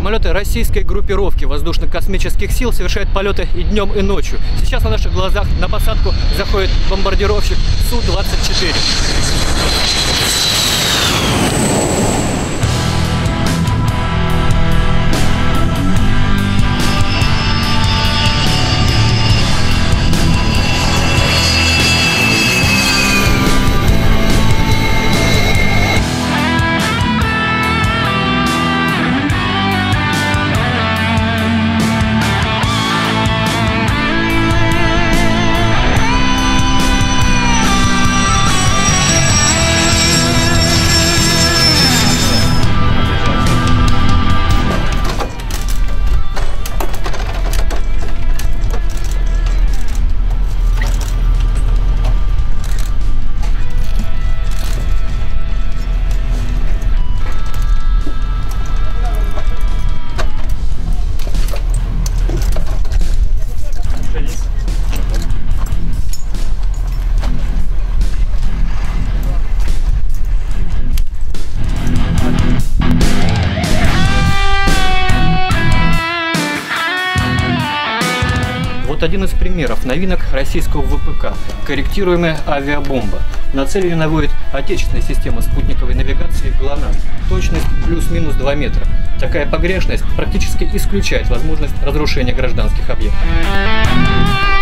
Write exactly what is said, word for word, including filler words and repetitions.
Самолеты российской группировки воздушно-космических сил совершают полеты и днем, и ночью. Сейчас на наших глазах на посадку заходит бомбардировщик Су двадцать четыре. Вот один из примеров новинок российского вэ пэ ка – корректируемая авиабомба. На цель ее наводит отечественная система спутниковой навигации «ГЛОНАСС». Точность плюс-минус два метра. Такая погрешность практически исключает возможность разрушения гражданских объектов.